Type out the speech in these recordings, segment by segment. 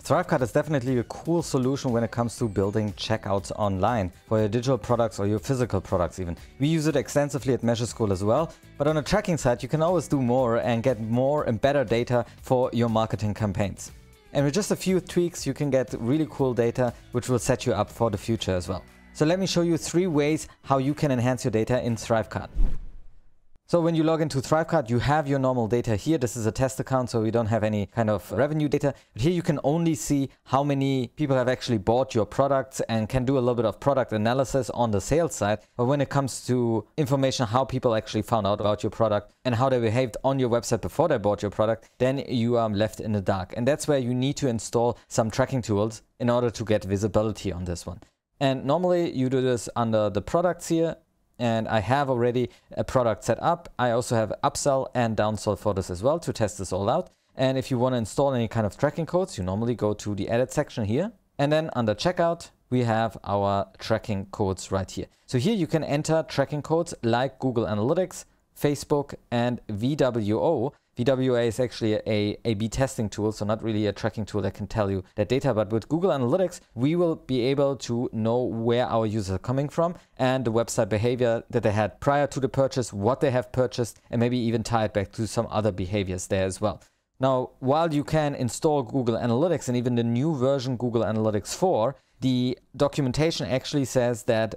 ThriveCart is definitely a cool solution when it comes to building checkouts online for your digital products or your physical products even. We use it extensively at Measure School as well, but on a tracking side you can always do more and get more and better data for your marketing campaigns. And with just a few tweaks you can get really cool data which will set you up for the future as well. So let me show you 3 ways how you can enhance your data in ThriveCart. So when you log into ThriveCart, you have your normal data here. This is a test account, so we don't have any kind of revenue data. But here you can only see how many people have actually bought your products and can do a little bit of product analysis on the sales side. But when it comes to information, how people actually found out about your product and how they behaved on your website before they bought your product, then you are left in the dark. And that's where you need to install some tracking tools in order to get visibility on this one. And normally you do this under the products here. And I have already a product set up. I also have upsell and downsell for this as well to test this all out. And if you want to install any kind of tracking codes, you normally go to the edit section here. And then under checkout, we have our tracking codes right here. So here you can enter tracking codes like Google Analytics, Facebook, and VWO. VWA is actually a A/B testing tool, so not really a tracking tool that can tell you that data. But with Google Analytics, we will be able to know where our users are coming from and the website behavior that they had prior to the purchase, what they have purchased, and maybe even tie it back to some other behaviors there as well. Now, while you can install Google Analytics and even the new version Google Analytics 4, the documentation actually says that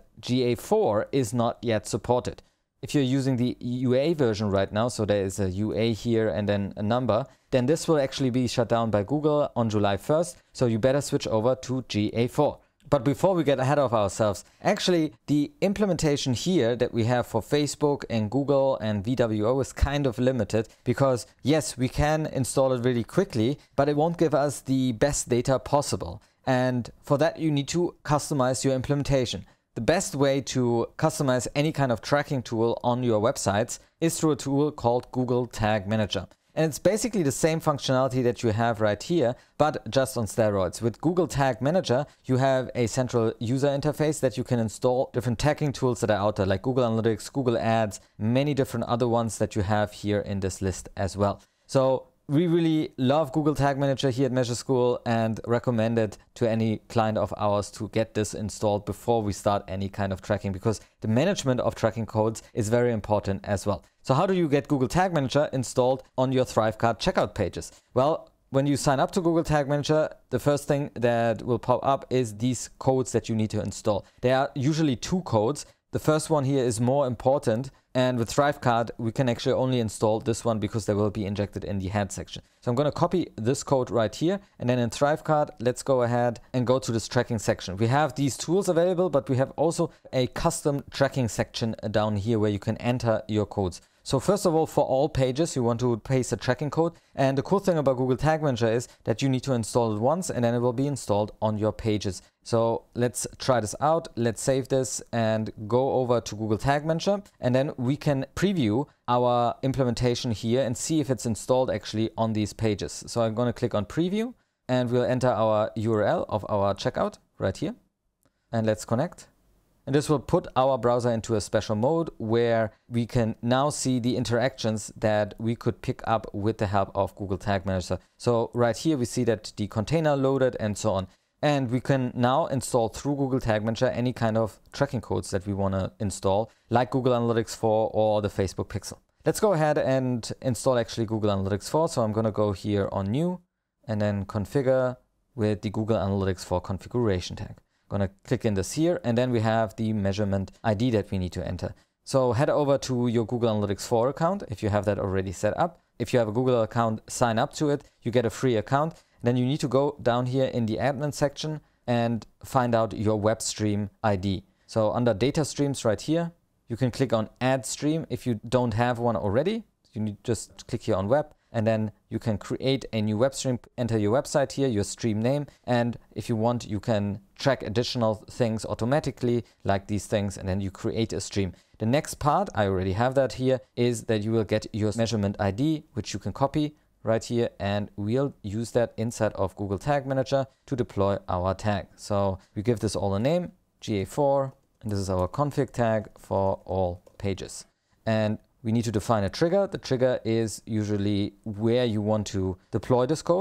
GA4 is not yet supported. If you're using the UA version right now, so there is a UA here and then a number, then this will actually be shut down by Google on July 1st. So you better switch over to GA4. But before we get ahead of ourselves, actually the implementation here that we have for Facebook and Google and VWO is kind of limited because yes, we can install it really quickly, but it won't give us the best data possible. And for that, you need to customize your implementation. The best way to customize any kind of tracking tool on your websites is through a tool called Google Tag Manager. And it's basically the same functionality that you have right here, but just on steroids. With Google Tag Manager, you have a central user interface that you can install different tagging tools that are out there, like Google Analytics, Google Ads, many different other ones that you have here in this list as well. So we really love Google Tag Manager here at Measure School and recommend it to any client of ours to get this installed before we start any kind of tracking, because the management of tracking codes is very important as well. So how do you get Google Tag Manager installed on your ThriveCart checkout pages? Well, when you sign up to Google Tag Manager, the first thing that will pop up is these codes that you need to install. There are usually 2 codes. The first one here is more important. And with ThriveCart, we can actually only install this one because they will be injected in the head section. So I'm going to copy this code right here. And then in ThriveCart, let's go ahead and go to this tracking section. We have these tools available, but we have also a custom tracking section down here where you can enter your codes. So first of all, for all pages, you want to paste a tracking code. And the cool thing about Google Tag Manager is that you need to install it once and then it will be installed on your pages. So let's try this out. Let's save this and go over to Google Tag Manager. And then we can preview our implementation here and see if it's installed actually on these pages. So I'm going to click on preview and we'll enter our URL of our checkout right here. And let's connect. And this will put our browser into a special mode where we can now see the interactions that we could pick up with the help of Google Tag Manager. So right here, we see that the container loaded and so on. And we can now install through Google Tag Manager any kind of tracking codes that we want to install, like Google Analytics 4 or the Facebook Pixel. Let's go ahead and install actually Google Analytics 4. So I'm going to go here on New and then Configure with the Google Analytics 4 configuration tag. Going to click in this here, and then we have the measurement ID that we need to enter. So head over to your Google Analytics 4 account if you have that already set up. If you have a Google account, sign up to it, you get a free account. Then you need to go down here in the admin section and find out your web stream ID. So under data streams right here, you can click on add stream if you don't have one already. You need just click here on web. And then you can create a new web stream, enter your website here, your stream name. And if you want, you can track additional things automatically like these things. And then you create a stream. The next part, I already have that here, is that you will get your measurement ID, which you can copy right here. And we'll use that inside of Google Tag Manager to deploy our tag. So we give this all a name, GA4. And this is our config tag for all pages. And we need to define a trigger. The trigger is usually where you want to deploy this code.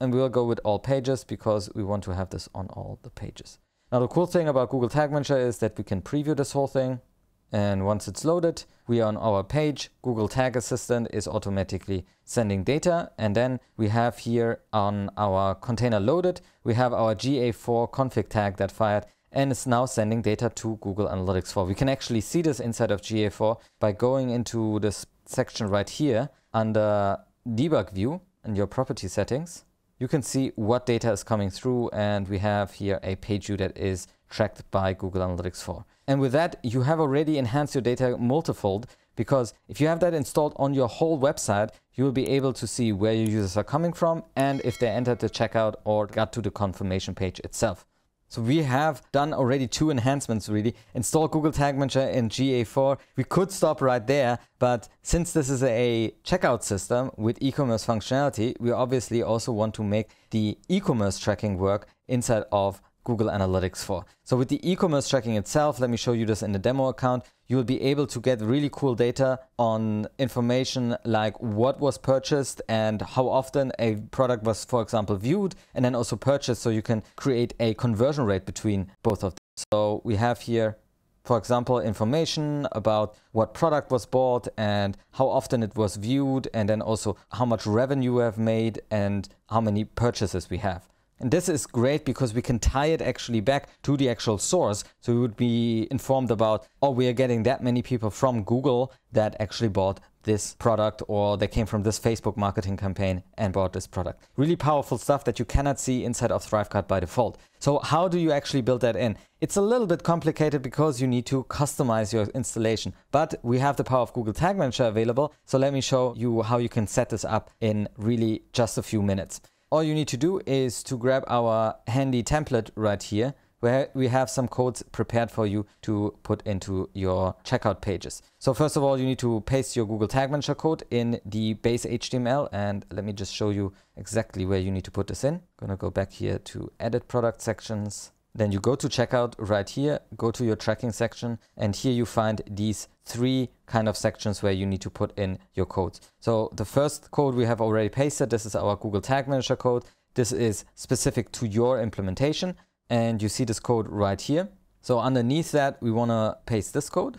and we'll go with all pages because we want to have this on all the pages. Now the cool thing about Google Tag Manager is that we can preview this whole thing. And once it's loaded, we are on our page. Google Tag Assistant is automatically sending data. And then we have here on our container loaded, we have our GA4 config tag that fired and is now sending data to Google Analytics 4. We can actually see this inside of GA4 by going into this section right here under debug view in your property settings. You can see what data is coming through, and we have here a page view that is tracked by Google Analytics 4. And with that, you have already enhanced your data multifold, because if you have that installed on your whole website, you will be able to see where your users are coming from and if they entered the checkout or got to the confirmation page itself. So we have done already 2 enhancements really. Install Google Tag Manager in GA4. We could stop right there, but since this is a checkout system with e-commerce functionality, we obviously also want to make the e-commerce tracking work inside of Google Analytics 4. So with the e-commerce tracking itself, let me show you this in the demo account. You will be able to get really cool data on information like what was purchased and how often a product was, for example, viewed and then also purchased, so you can create a conversion rate between both of them. So we have here, for example, information about what product was bought and how often it was viewed, and then also how much revenue we have made and how many purchases we have. And this is great because we can tie it actually back to the actual source. So we would be informed about, oh, we are getting that many people from Google that actually bought this product, or they came from this Facebook marketing campaign and bought this product. Really powerful stuff that you cannot see inside of ThriveCart by default. So how do you actually build that in? It's a little bit complicated because you need to customize your installation, but we have the power of Google Tag Manager available. So let me show you how you can set this up in really just a few minutes. All you need to do is to grab our handy template right here, where we have some codes prepared for you to put into your checkout pages. So first of all, you need to paste your Google Tag Manager code in the base HTML, and let me just show you exactly where you need to put this in. I'm gonna go back here to edit product sections. Then you go to checkout right here, go to your tracking section, and here you find these 3 kind of sections where you need to put in your codes. So the first code we have already pasted. This is our Google Tag Manager code. This is specific to your implementation, and you see this code right here. So underneath that, we want to paste this code.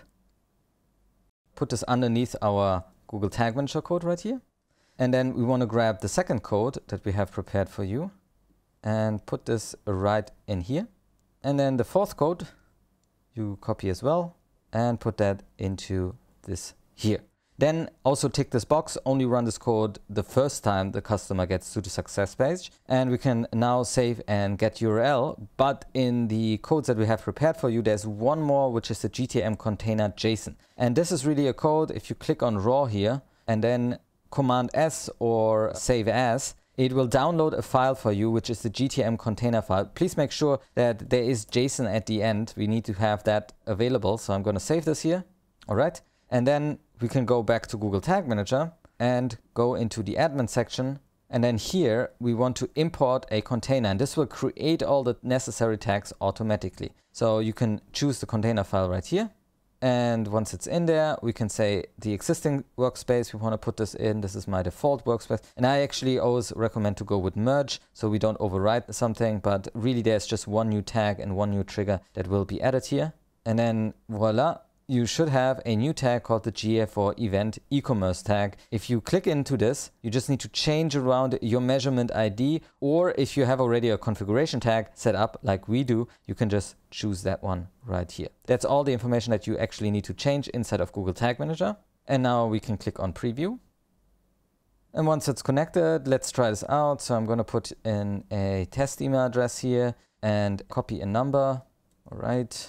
Put this underneath our Google Tag Manager code right here. And then we want to grab the second code that we have prepared for you and put this right in here. And then the fourth code you copy as well and put that into this here. Then also tick this box, only run this code the first time the customer gets to the success page. And we can now save and get URL. But in the codes that we have prepared for you, there's one more, which is the GTM container JSON. And this is really a code. If you click on raw here and then Command S or save as, it will download a file for you, which is the GTM container file. Please make sure that there is JSON at the end. We need to have that available. So I'm going to save this here. All right. And then we can go back to Google Tag Manager and go into the admin section. And then here we want to import a container, and this will create all the necessary tags automatically. So you can choose the container file right here. And once it's in there, we can say the existing workspace, we want to put this in. This is my default workspace. And I actually always recommend to go with merge so we don't overwrite something, but really there's just one new tag and one new trigger that will be added here. And then voila, you should have a new tag called the GA4 event e-commerce tag. If you click into this, you just need to change around your measurement ID, or if you have already a configuration tag set up like we do, you can just choose that one right here. That's all the information that you actually need to change inside of Google Tag Manager. And now we can click on preview. And once it's connected, let's try this out. So I'm going to put in a test email address here and copy a number. All right.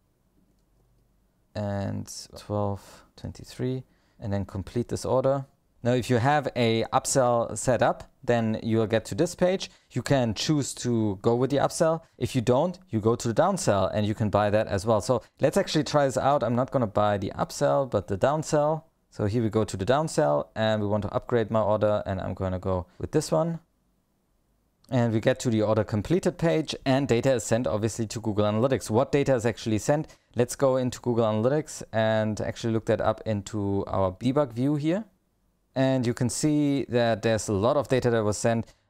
And 1223, and then complete this order. Now, if you have a upsell set up, then you'll get to this page. You can choose to go with the upsell. If you don't, you go to the downsell and you can buy that as well. So let's actually try this out. I'm not going to buy the upsell, but the downsell. So here we go to the downsell and we want to upgrade my order, and I'm going to go with this one. And we get to the order completed page, and data is sent obviously to Google Analytics. What data is actually sent? Let's go into Google Analytics and actually look that up into our debug view here. And you can see that there's a lot of data that was sent.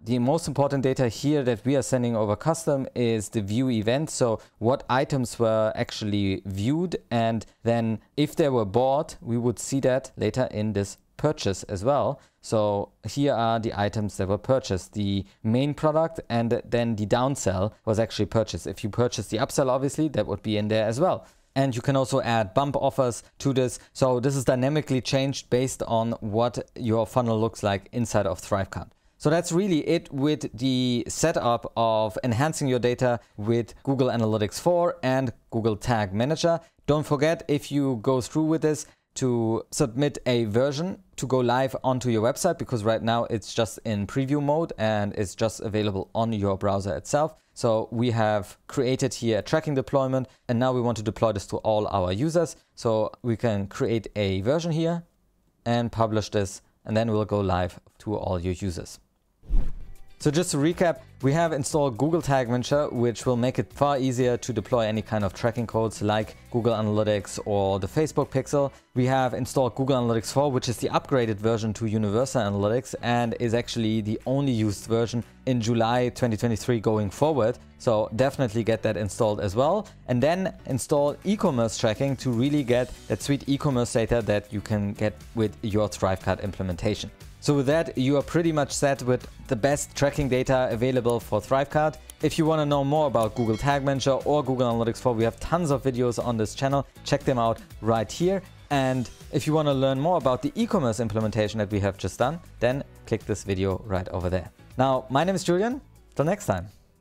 The most important data here that we are sending over custom is the view event. So what items were actually viewed, and then if they were bought, we would see that later in this purchase as well. So here are the items that were purchased. The main product and then the downsell was actually purchased. If you purchase the upsell, obviously that would be in there as well. And you can also add bump offers to this. So this is dynamically changed based on what your funnel looks like inside of ThriveCart. So that's really it with the setup of enhancing your data with Google Analytics 4 and Google Tag Manager. Don't forget, if you go through with this, to submit a version to go live onto your website, because right now it's just in preview mode and it's just available on your browser itself. So we have created here a tracking deployment, and now we want to deploy this to all our users. So we can create a version here and publish this, and then we'll go live to all your users. So just to recap, we have installed Google Tag Manager, which will make it far easier to deploy any kind of tracking codes like Google Analytics or the Facebook Pixel. We have installed Google Analytics 4, which is the upgraded version to Universal Analytics and is actually the only used version in July 2023 going forward. So definitely get that installed as well. And then install Ecommerce tracking to really get that sweet e-commerce data that you can get with your ThriveCart implementation. So with that, you are pretty much set with the best tracking data available for ThriveCart. If you want to know more about Google Tag Manager or Google Analytics 4, we have tons of videos on this channel. Check them out right here. And if you want to learn more about the e-commerce implementation that we have just done, then click this video right over there. Now, my name is Julian. Till next time.